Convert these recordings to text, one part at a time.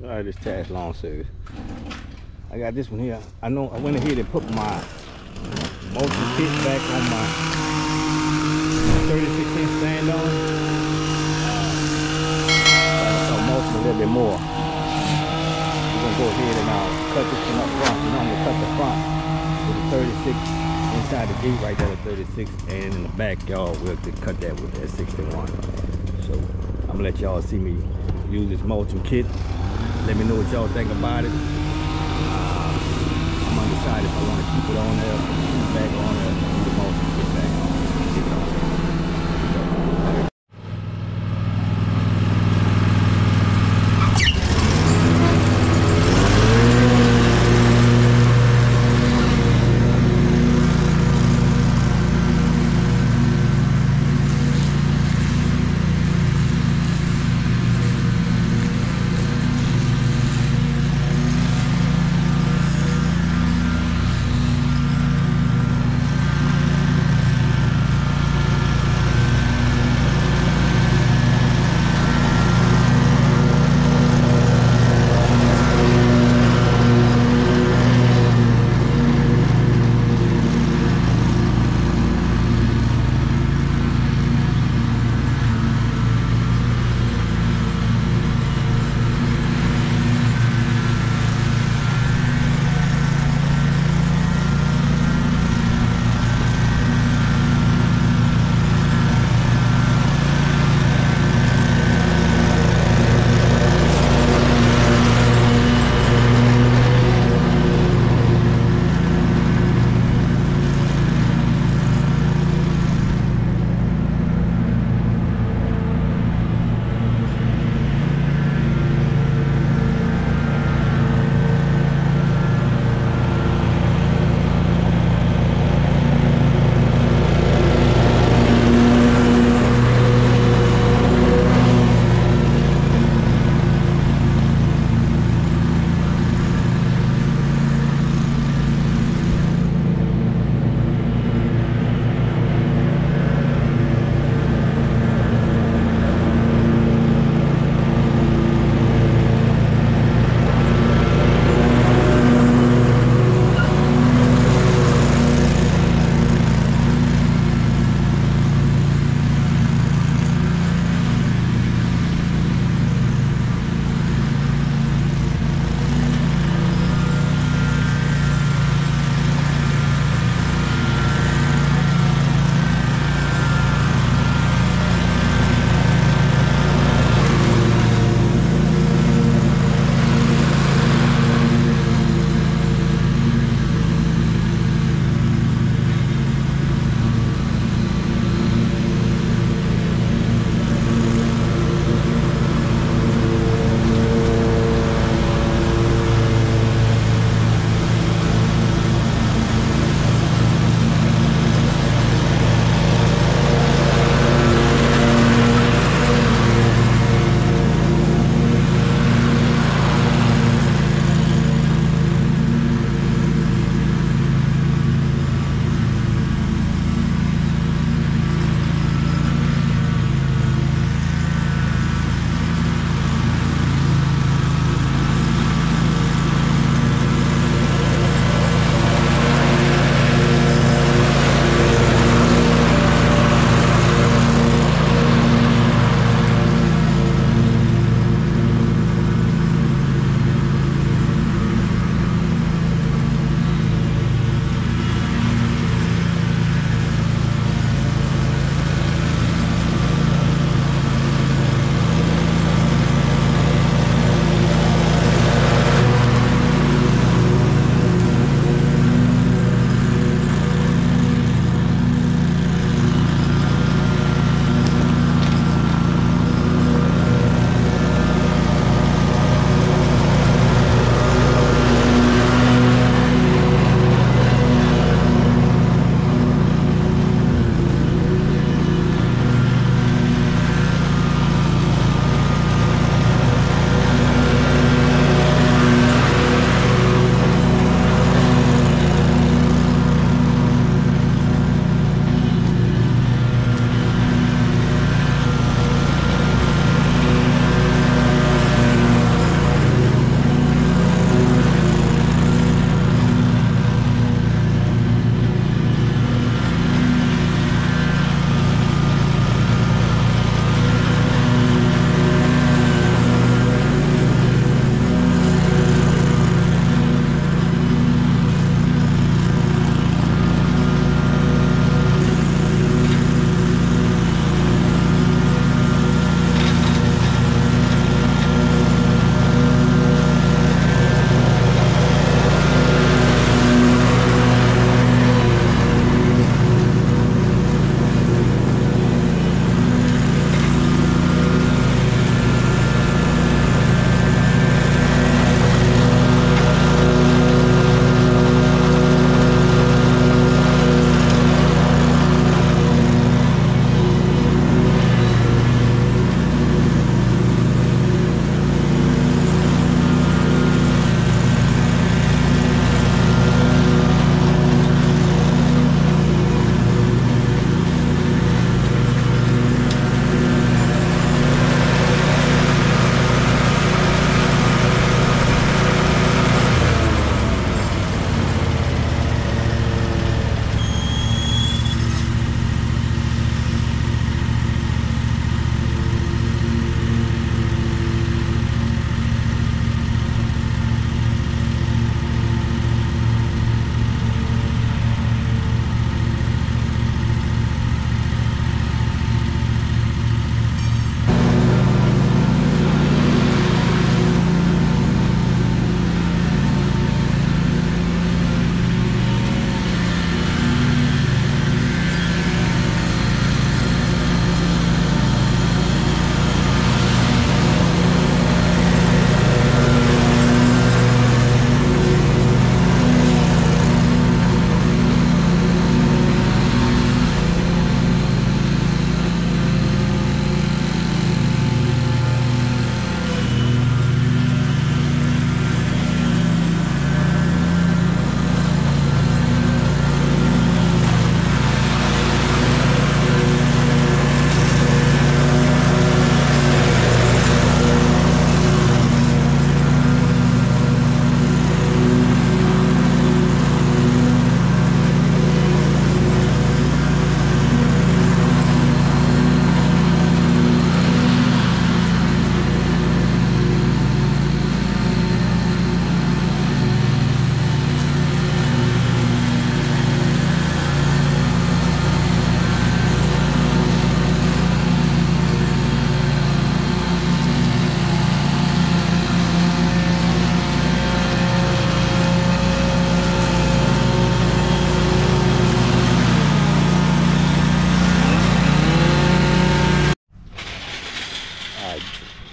Alright, this Task Lawn Service. I got this one here. I know I went ahead and put my Mulching Kit back on my 36-inch stand on. So mulching a little bit more. We're gonna go ahead and cut this one up front. You know, I'm gonna cut the front with the 36 inside the gate right there at 36, and in the backyard we'll cut that with that 61. So I'm gonna let y'all see me use this Mulching Kit. Let me know what y'all think about it. I'm undecided if I want to keep it on there, keep it back on there, keep the Mulching Kit back on. Keep it on there.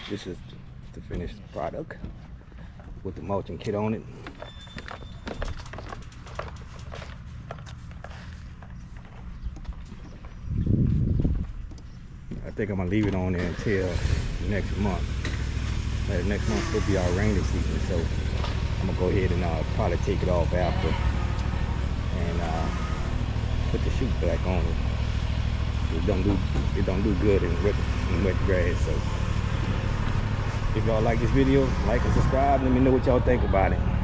This is the finished product with the mulching kit on it. I think I'm gonna leave it on there until next month. Next month will be our rainy season, so I'm gonna go ahead and probably take it off after and put the chute back on it. It don't do good in wet grass. So if y'all like this video, like and subscribe. Let me know what y'all think about it.